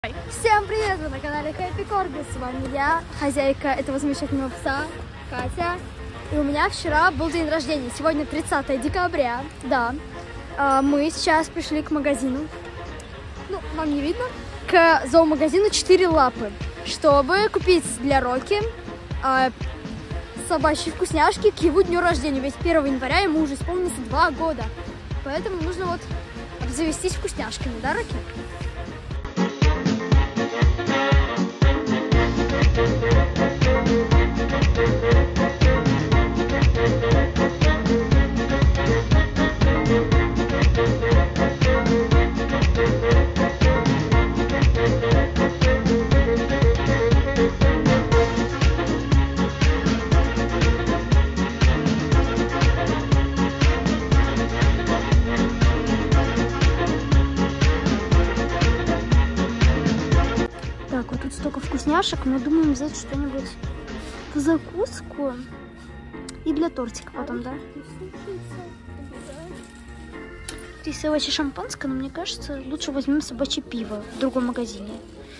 Всем привет! Вы на канале Happy Corgi. С вами я, хозяйка этого замечательного пса, Катя. И у меня вчера был день рождения. Сегодня 30 декабря. Да. Мы сейчас пришли к магазину. Ну, вам не видно. К зоомагазину 4 лапы. Чтобы купить для Роки собачьи вкусняшки к его дню рождения. Ведь 1 января ему уже исполнится 2 года. Поэтому нужно вот обзавестись вкусняшками, да, Роки? Так, вот тут столько вкусняшек, мы думаем взять что-нибудь в закуску и для тортика потом, да? Рисовое шампанское, но мне кажется, лучше возьмем собачье пиво в другом магазине.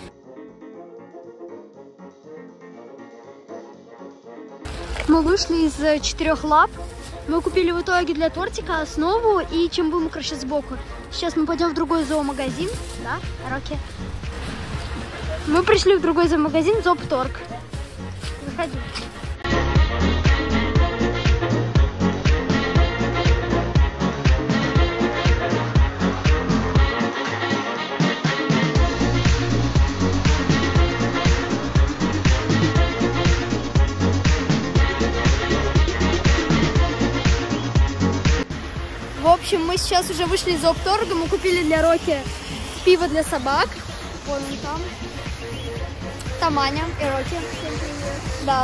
Мы вышли из 4 лап. Мы купили в итоге для тортика основу и чем будем украшать сбоку. Сейчас мы пойдем в другой зоомагазин, да, Роки? Мы пришли в другой зоомагазин, Зоопторг. Заходи. В общем, мы сейчас уже вышли из Зоопторга. Мы купили для Роки пиво для собак. Вон он там. Там Аня и Роки. Всем привет. Да.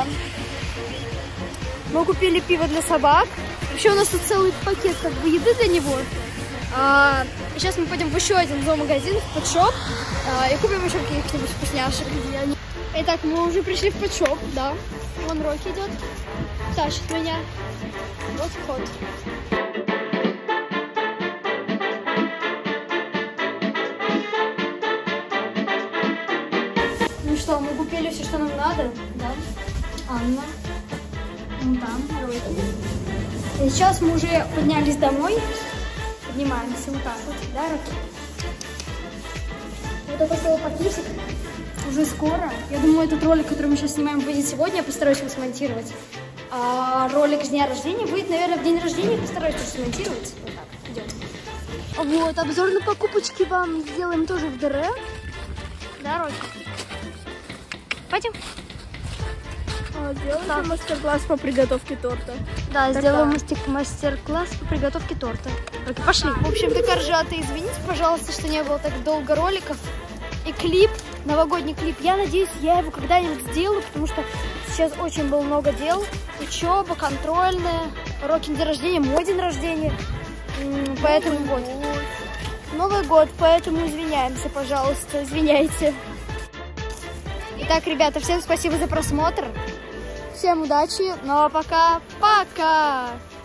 Мы купили пиво для собак. Еще у нас тут целый пакет как бы еды для него. Сейчас мы пойдем в еще один зоомагазин, в пэтшоп, и купим еще каких-нибудь вкусняшек. Итак, мы уже пришли в пэтшоп, да. Вон Роки идет, тащит меня. Вот вход. Что, мы купили все, что нам надо, да? Анна, вон там, Роки. И сейчас мы уже поднялись домой, поднимаемся вот так вот, да, Роки? Вот это такой пакетик, уже скоро. Я думаю, этот ролик, который мы сейчас снимаем, выйдет сегодня, я постараюсь его смонтировать. А ролик с дня рождения выйдет, наверное, в день рождения, я постараюсь его смонтировать. Вот так, идет. Вот, обзор на покупочки вам сделаем тоже в ДР. Да, Роки? Пойдем. Сделаем мастер-класс по приготовке торта. Да, сделаем мастер-класс по приготовке торта. Окей, пошли. В общем, такая ржата. Извините, пожалуйста, что не было так долго роликов. И клип, новогодний клип. Я надеюсь, я его когда-нибудь сделаю, потому что сейчас очень было много дел. Учеба, контрольная, Роки день рождения, мой день рождения. Поэтому вот. Новый год, поэтому извиняемся, пожалуйста, извиняйте. Итак, ребята, всем спасибо за просмотр. Всем удачи. Ну а пока.